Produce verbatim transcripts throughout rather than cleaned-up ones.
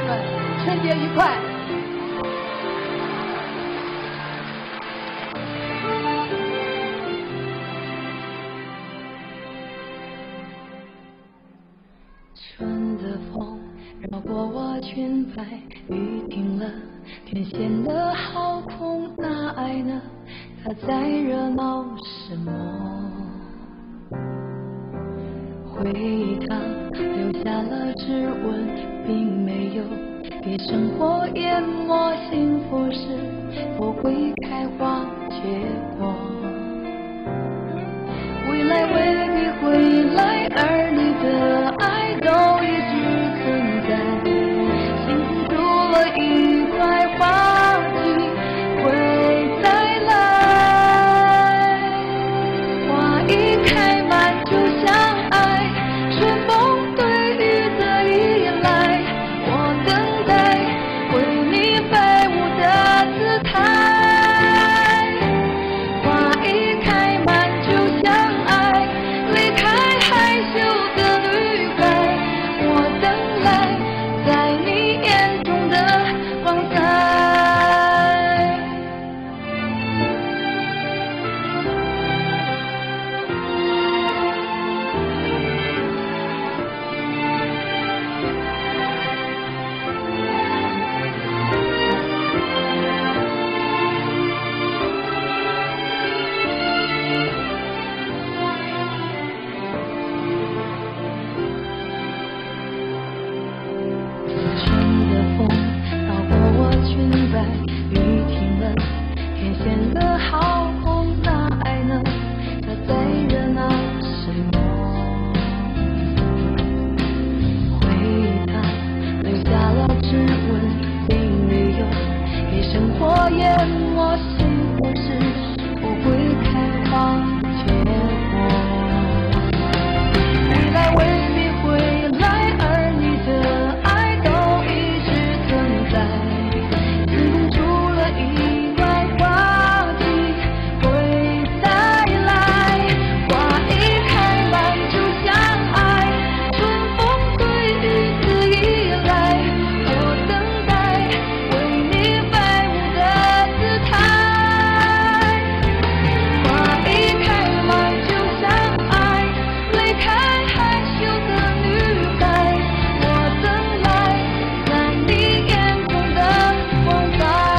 们春节愉快。 春的风绕过我裙摆，雨停了，天显得好空，那爱呢？它在热闹什么？回忆它留下了指纹，并没有给生活淹没。幸福是否会开花结果？未来未必会来，而你的爱都一直存在。幸福除了一块花季会再来，花一开满就像爱，春风对雨的依赖。我等待为你飞舞的姿态，花一开满就像爱，离开害羞的女孩。我等来在你眼中的光彩。春的风绕过我裙摆，雨停了，天显得好空，那爱呢？它在热闹什么？回忆它留下了指纹，并没有给生活淹没。幸福是否会开花结果？未来未必会来，而你的爱都一直存在。幸福除了意外，花季会再来。花一开满就像爱，春风对雨的依赖。我等待为你飞舞的姿态，花一开满就像爱，离开害羞的女孩。我等来在你眼中的光彩。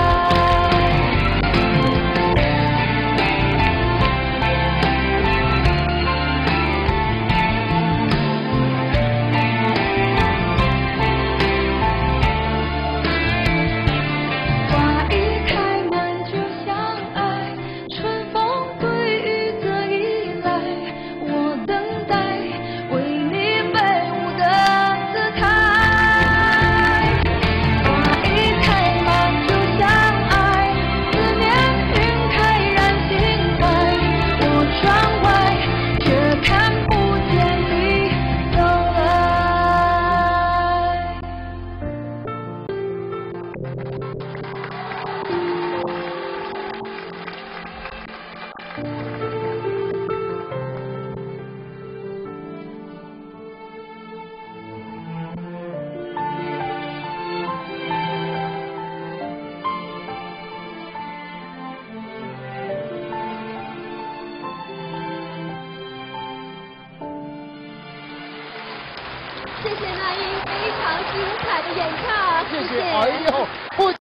花一开满就像爱，春风对雨的依赖。我等待为你飞舞的姿态，花一开满就像爱，思念晕开燃心怀。我窗外却看不见你走来。 谢谢那英非常精彩的演唱， 谢谢，哎呦，不。